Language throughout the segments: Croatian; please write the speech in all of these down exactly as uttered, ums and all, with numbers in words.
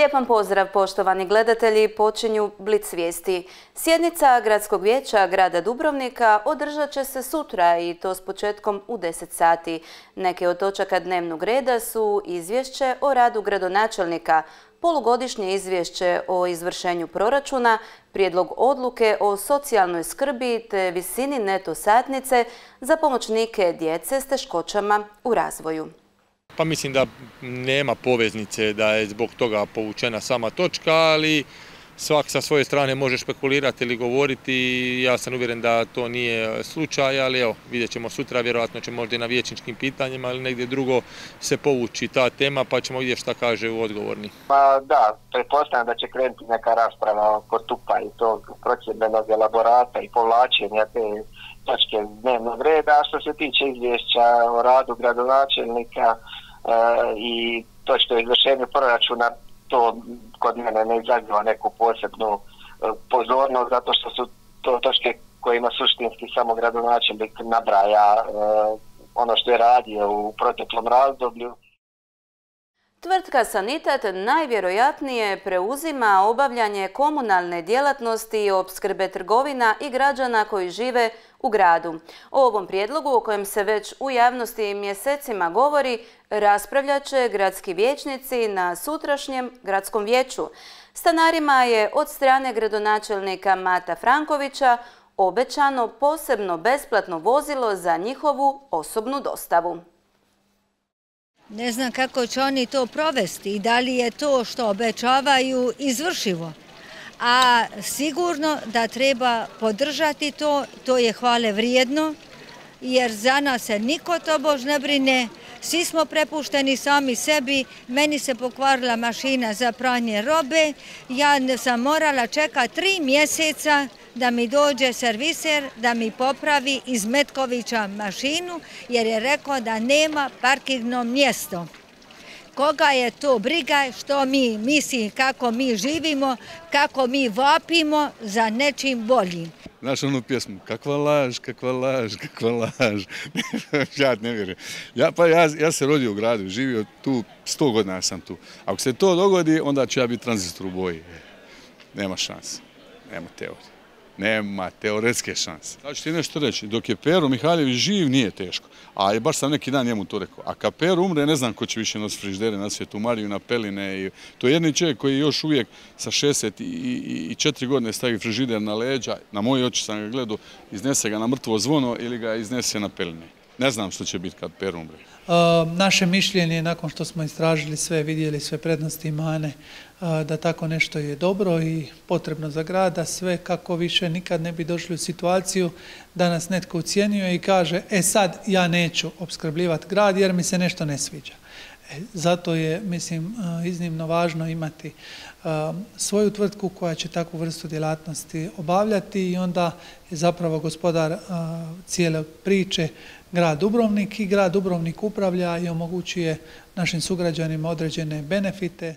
Lijepan pozdrav, poštovani gledatelji, počinju Blic vijesti. Sjednica Gradskog vijeća grada Dubrovnika održat će se sutra i to s početkom u deset sati. Neke od točaka dnevnog reda su izvješće o radu gradonačelnika, polugodišnje izvješće o izvršenju proračuna, prijedlog odluke o socijalnoj skrbi te visini neto satnice za pomoćnike djece s teškoćama u razvoju. Pa mislim da nema poveznice da je zbog toga povučena sama točka, ali svak sa svoje strane može špekulirati ili govoriti. Ja sam uvjeren da to nije slučaj, ali evo, vidjet ćemo sutra, vjerojatno će možda i na vijećničkim pitanjima ili negdje drugo se povući ta tema, pa ćemo vidjeti šta kaže u odgovorni. Pa da, pretpostavljam da će krenuti neka rasprava oko tupa i tog procjedbenog elaborata i povlačenja te točke dnevnog reda. A što se tiče izvješća o radu gradonačelnika e, i točke o izvršenju proračuna, to kod mene ne izaziva neku posebnu pozornost, zato što su to točke kojima suštinski samo gradonačelnik nabraja e, ono što je radio u proteklom razdoblju. Tvrtka Sanitet najvjerojatnije preuzima obavljanje komunalne djelatnosti i opskrbe trgovina i građana koji žive u gradu. O ovom prijedlogu, o kojem se već u javnosti mjesecima govori, raspravljat će gradski vijećnici na sutrašnjem gradskom vijeću. Stanarima je od strane gradonačelnika Mata Frankovića obećano posebno besplatno vozilo za njihovu osobnu dostavu. Ne znam kako će oni to provesti i da li je to što obećavaju izvršivo. A sigurno da treba podržati to, to je hvale vrijedno, jer za nas se niko tobož ne brine, svi smo prepušteni sami sebi. Meni se pokvarila mašina za pranje robe, ja sam morala čekati tri mjeseca da mi dođe serviser da mi popravi iz Metkovića mašinu, jer je rekao da nema parkirno mjesto. Koga je to briga, što mi misli, kako mi živimo, kako mi vapimo za nečim boljim. Znaš onu pjesmu, kakva laž, kakva laž, kakva laž. Ja ne vjerujem. Ja, pa ja, ja se rodio u gradu, živio tu, sto godina sam tu. Ako se to dogodi, onda ću ja biti tranzistor u boji. Nema šanse, nema teorije. Nema teoretske šanse. Znači ću ti nešto reći, dok je Pero Mihaljević živ nije teško, a baš sam neki dan njemu to rekao. A kad Pero umre, ne znam ko će više nositi frižidere na svijetu, Mariju, na peline. I to je jedni čovjek koji još uvijek sa šezdeset četiri godine stavi frižider na leđa, na moje oči sam ga gledao, iznese ga na mrtvo zvono ili ga iznese na peline. Ne znam što će biti kad Pero umre. Uh, naše mišljenje, nakon što smo istražili sve, vidjeli sve prednosti i mane, uh, da tako nešto je dobro i potrebno za grad, da sve kako više nikad ne bi došli u situaciju da nas netko ucijenjuje i kaže, e sad ja neću opskrbljivati grad jer mi se nešto ne sviđa. E, zato je, mislim, uh, iznimno važno imati uh, svoju tvrtku koja će takvu vrstu djelatnosti obavljati i onda je zapravo gospodar uh, cijele priče grad Dubrovnik i grad Dubrovnik upravlja i omogućuje našim sugrađanima određene benefite.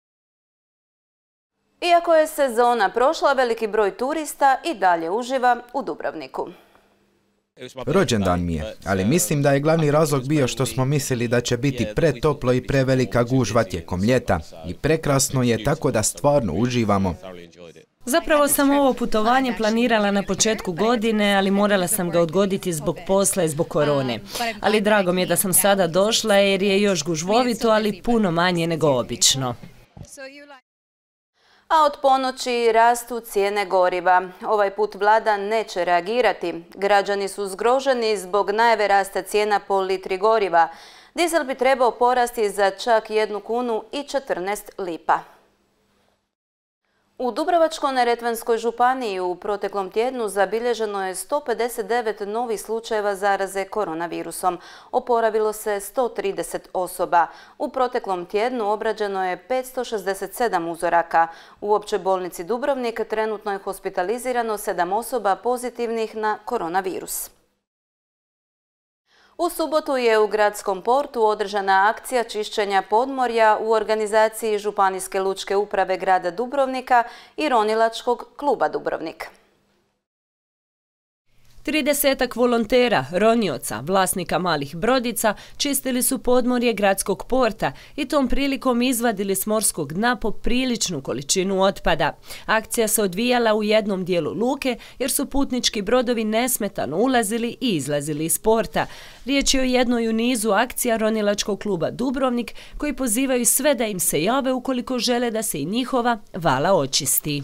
Iako je sezona prošla, veliki broj turista i dalje uživa u Dubrovniku. Rođendan mi je, ali mislim da je glavni razlog bio što smo mislili da će biti pretoplo i prevelika gužva tijekom ljeta. I prekrasno je, tako da stvarno uživamo. Zapravo sam ovo putovanje planirala na početku godine, ali morala sam ga odgoditi zbog posla i zbog korone. Ali drago mi je da sam sada došla jer je još gužvovito, ali puno manje nego obično. A od ponoći rastu cijene goriva. Ovaj put vlada neće reagirati. Građani su zgroženi zbog najave rasta cijena po litri goriva. Dizel bi trebao porasti za čak jednu kunu i četrnaest lipa. U Dubrovačko-neretvanskoj županiji u proteklom tjednu zabilježeno je sto pedeset devet novih slučajeva zaraze koronavirusom. Oporavilo se sto trideset osoba. U proteklom tjednu obrađeno je petsto šezdeset sedam uzoraka. U općoj bolnici Dubrovnik trenutno je hospitalizirano sedam osoba pozitivnih na koronavirus. U subotu je u gradskom portu održana akcija čišćenja podmorja u organizaciji Županijske lučke uprave grada Dubrovnika i Ronilačkog kluba Dubrovnik. Tridesetak volontera, ronioca, vlasnika malih brodica, čistili su podmorje gradskog porta i tom prilikom izvadili s morskog dna popriličnu količinu otpada. Akcija se odvijala u jednom dijelu luke jer su putnički brodovi nesmetano ulazili i izlazili iz porta. Riječ je o jednoj u nizu akcija ronilačkog kluba Dubrovnik koji pozivaju sve da im se jave ukoliko žele da se i njihova vala očisti.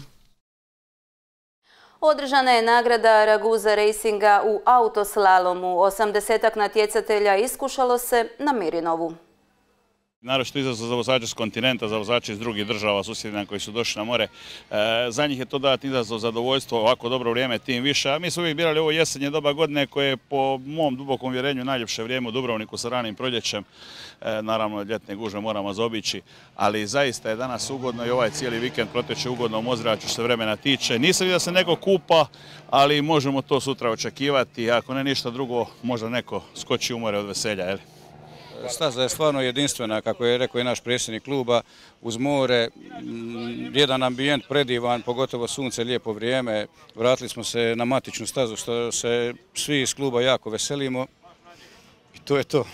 Održana je nagrada Raguza Racinga u autoslalomu. Osamdesetak natjecatelja iskušalo se na Mirinovu. Naročito izazov za vozače s kontinenta, za vozače iz drugih država susjedina koji su došli na more. Za njih je to dodatni izazov, zadovoljstvo, ovako dobro vrijeme, tim više. A mi smo uvijek birali ovo jesenje doba godine koje je po mom dubokom uvjerenju najljepše vrijeme u Dubrovniku sa ranim proljećem. Naravno, ljetne gužve moramo zaobići, ali zaista je danas ugodno i ovaj cijeli vikend proteče ugodnom ozračju što se vremena tiče. Nisam vidio da se neko kupa, ali možemo to sutra očekivati. Ako ne ništa drugo, možda neko skoči u more od veselja, jel? Staza je stvarno jedinstvena, kako je rekao i naš predsjednik kluba, uz more, jedan ambijent predivan, pogotovo sunce, lijepo vrijeme. Vratili smo se na matičnu stazu, što se svi iz kluba jako veselimo i to je to.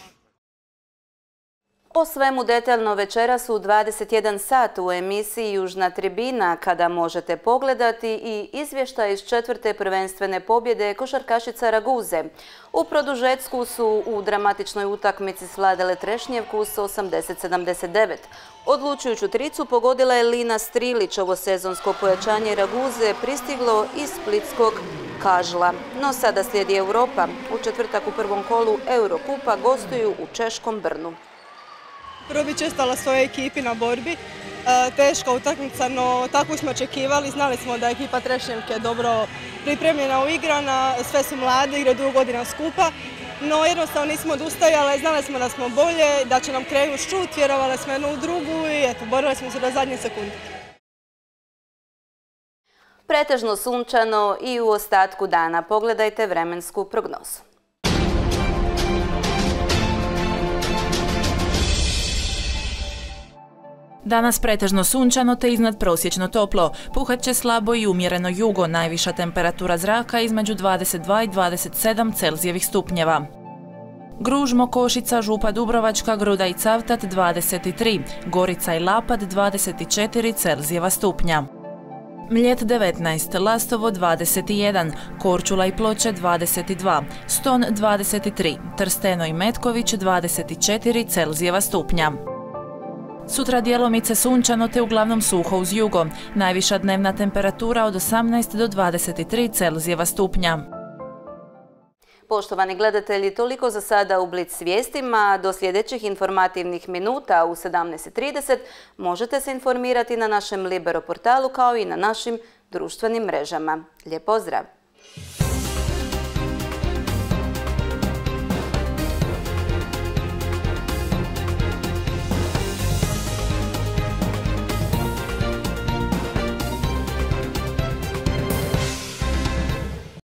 O svemu detaljno večeras u dvadeset jedan sat u emisiji Južna tribina, kada možete pogledati i izvještaj iz četvrte prvenstvene pobjede košarkašica Raguze. U produžecku su u dramatičnoj utakmici svladale Trešnjevku s osamdeset sedamdeset devet. Odlučujuću tricu pogodila je Lina Strilić. Ovo sezonsko pojačanje Raguze pristiglo iz splitskog Kažla. No sada slijedi Europa. U četvrtak u prvom kolu Eurokupa gostuju u češkom Brnu. Prvo bi čestala svojoj ekipi na borbi. Teška utakmica, no tako smo očekivali. Znali smo da je ekipa Trešnjevke dobro pripremljena, uigrana, sve su mlade, igraju dugo godina skupa. No jednostavno nismo odustajali, znali smo da smo bolje, da će nam krenuti šut, vjerovali smo jednu u drugu i eto, borili smo se do zadnje sekunde. Pretežno sunčano i u ostatku dana. Pogledajte vremensku prognozu. Danas pretežno sunčano te iznadprosječno toplo. Puhat će slabo i umjereno jugo, najviša temperatura zraka između dvadeset dva i dvadeset sedam Celzijevih stupnjeva. Gružmo, Košica, Župa Dubrovačka, Gruda i Cavtat dvadeset tri, Gorica i Lapad dvadeset četiri Celzijeva stupnja. Mljet devetnaest, Lastovo dvadeset jedan, Korčula i Ploče dvadeset dva, Ston dvadeset tri, Trsteno i Metković dvadeset četiri Celzijeva stupnja. Sutra djelomice sunčano te uglavnom suho uz jugo. Najviša dnevna temperatura od osamnaest do dvadeset tri Celzijeva stupnja. Poštovani gledatelji, toliko za sada u Blic vijestima. Do sljedećih informativnih minuta u sedamnaest trideset možete se informirati na našem Libero portalu kao i na našim društvenim mrežama. Lijep pozdrav!